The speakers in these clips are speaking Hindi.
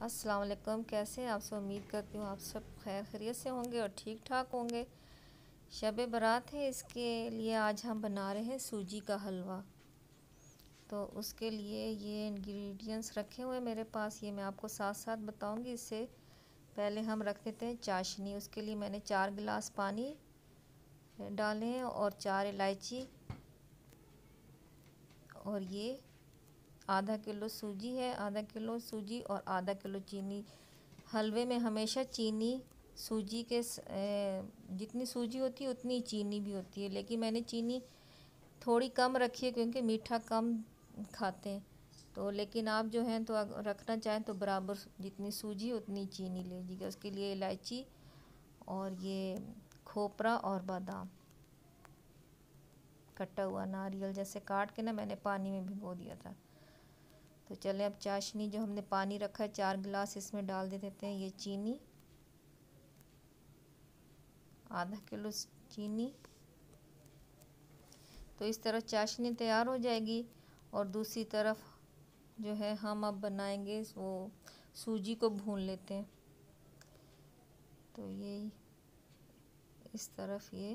अस्सलाम वालेकुम। कैसे हैं आप सब? उम्मीद करती हूँ आप सब खैर खैरियत से होंगे और ठीक ठाक होंगे। शब बारात है, इसके लिए आज हम बना रहे हैं सूजी का हलवा। तो उसके लिए ये इंग्रेडिएंट्स रखे हुए हैं मेरे पास, ये मैं आपको साथ साथ बताऊंगी। इससे पहले हम रख देते हैं चाशनी। उसके लिए मैंने 4 गिलास पानी डाले हैं और 4 इलायची, और ये आधा किलो सूजी है। आधा किलो सूजी और आधा किलो चीनी। हलवे में हमेशा चीनी सूजी के जितनी सूजी होती है उतनी चीनी भी होती है, लेकिन मैंने चीनी थोड़ी कम रखी है क्योंकि मीठा कम खाते हैं। तो लेकिन आप जो हैं तो रखना चाहें तो बराबर जितनी सूजी उतनी चीनी ले लीजिएगा। उसके लिए इलायची और ये खोपरा और बादाम, कटा हुआ नारियल जैसे काट के ना मैंने पानी में भिगो दिया था। तो चलें अब चाशनी जो हमने पानी रखा है 4 गिलास, इसमें डाल दे देते हैं ये चीनी, आधा किलो चीनी। तो इस तरह चाशनी तैयार हो जाएगी। और दूसरी तरफ जो है हम अब बनाएंगे वो सूजी को भून लेते हैं। तो ये इस तरफ ये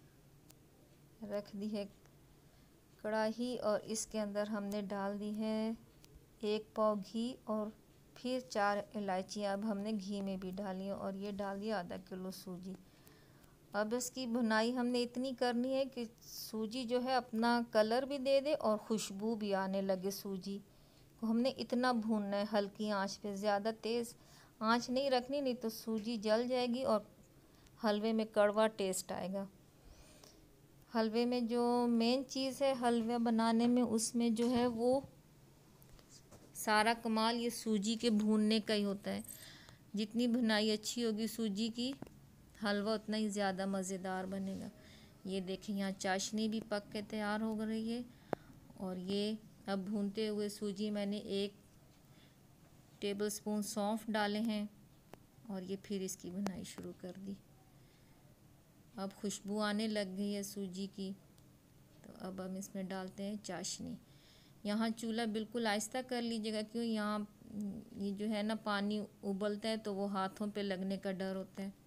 रख दी है कढ़ाई, और इसके अंदर हमने डाल दी है 1 पाव घी और फिर 4 इलायचियाँ अब हमने घी में भी डाली हैं, और ये डाल दिया आधा किलो सूजी। अब इसकी भुनाई हमने इतनी करनी है कि सूजी जो है अपना कलर भी दे दे और खुशबू भी आने लगे। सूजी को हमने इतना भूनना है हल्की आंच पे, ज़्यादा तेज़ आंच नहीं रखनी, नहीं तो सूजी जल जाएगी और हलवे में कड़वा टेस्ट आएगा। हलवे में जो मेन चीज़ है हलवा बनाने में, उसमें जो है वो सारा कमाल ये सूजी के भूनने का ही होता है। जितनी भुनाई अच्छी होगी सूजी की, हलवा उतना ही ज़्यादा मज़ेदार बनेगा। ये देखिए यहाँ चाशनी भी पक के तैयार हो रही है, और ये अब भूनते हुए सूजी मैंने 1 टेबलस्पून सौंफ डाले हैं, और ये फिर इसकी भुनाई शुरू कर दी। अब खुशबू आने लग गई है सूजी की। तो अब हम इसमें डालते हैं चाशनी। यहाँ चूल्हा बिल्कुल आहिस्ता कर लीजिएगा, क्यों यहाँ ये जो है ना पानी उबलता है तो वो हाथों पे लगने का डर होता है।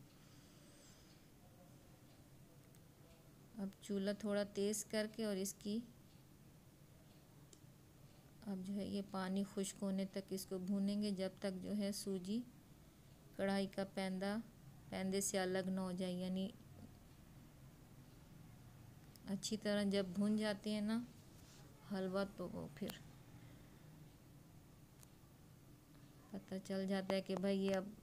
अब चूल्हा थोड़ा तेज़ करके और इसकी अब जो है ये पानी खुश्क होने तक इसको भूनेंगे, जब तक जो है सूजी कढ़ाई का पैंदे से अलग ना हो जाए। यानी अच्छी तरह जब भून जाती है ना हलवा, तो वो फिर पता चल जाता है कि भाई ये अब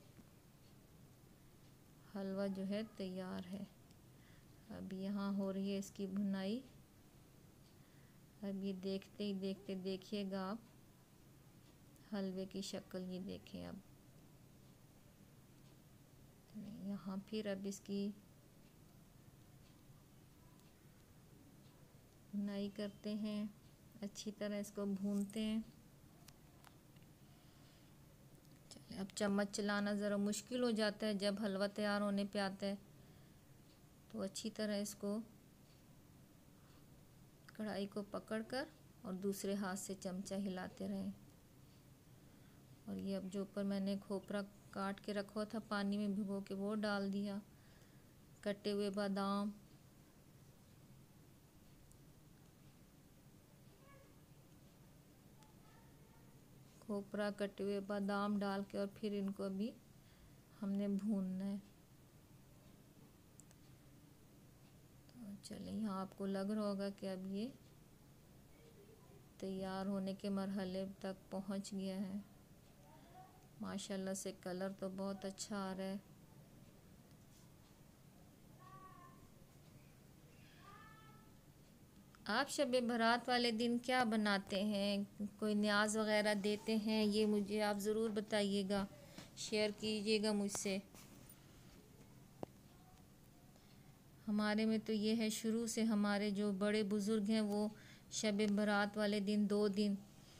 हलवा जो है तैयार है। अब यहाँ हो रही है इसकी भुनाई। अब ये देखते ही देखते देखिएगा आप हलवे की शक्ल, ये देखें। अब यहाँ फिर अब इसकी भुनाई करते हैं, अच्छी तरह इसको भूनते हैं। अब चम्मच चलाना ज़रा मुश्किल हो जाता है जब हलवा तैयार होने पे आता है, तो अच्छी तरह इसको कढ़ाई को पकड़कर और दूसरे हाथ से चमचा हिलाते रहें। और ये अब जो ऊपर मैंने खोपरा काट के रखा था पानी में भिगो के, वो डाल दिया। कटे हुए बादाम, खोपरा, कटे हुए बादाम डाल के और फिर इनको अभी हमने भूनना है। तो चलिए यहाँ आपको लग रहा होगा कि अब ये तैयार होने के मरहले तक पहुँच गया है। माशाल्लाह से कलर तो बहुत अच्छा आ रहा है। आप शब बारात वाले दिन क्या बनाते हैं? कोई न्याज़ वगैरह देते हैं? ये मुझे आप ज़रूर बताइएगा, शेयर कीजिएगा मुझसे। हमारे में तो ये है, शुरू से हमारे जो बड़े बुज़ुर्ग हैं वो शब बारात वाले दिन 2 दिन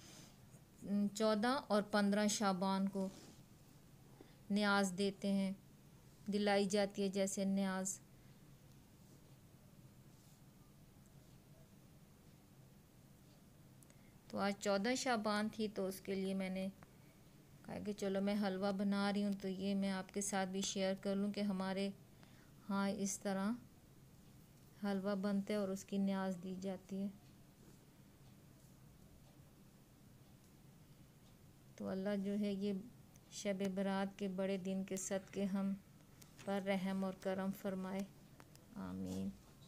14 और 15 शाबान को न्याज़ देते हैं, दिलाई जाती है जैसे न्याज़। तो आज 14 शाबान थी, तो उसके लिए मैंने कि चलो मैं हलवा बना रही हूँ तो ये मैं आपके साथ भी शेयर कर लूँ कि हमारे हाँ इस तरह हलवा बनता है और उसकी न्याज़ दी जाती है। तो अल्लाह जो है ये शब बरात के बड़े दिन के सदक़े हम पर रहम और करम फरमाए, आमीन।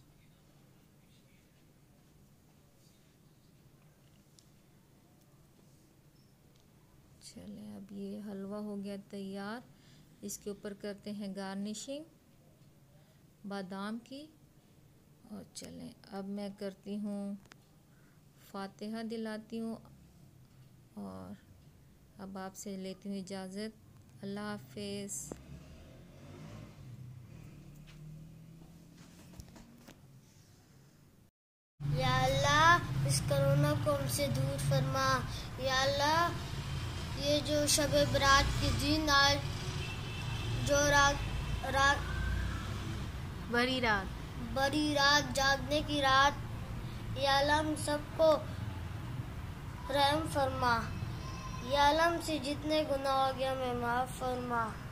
चलें, अब ये हलवा हो गया तैयार। इसके ऊपर करते हैं गार्निशिंग बादाम की। और चलें, अब मैं करती हूँ फातिहा दिलाती हूँ और अब आपसे लेती हूँ इजाज़त। अल्लाह हाफ़िज़। या अल्लाह इस कोरोना को हमसे दूर फरमा। या अल्लाह ये जो शब बरात के दिन आज जो बड़ी रात जागने की रात, या अल्लाह हम सबको रहम फरमा। या अल्लाह हमसे जितने गुनाह हो गया हमें माफ़ फरमा।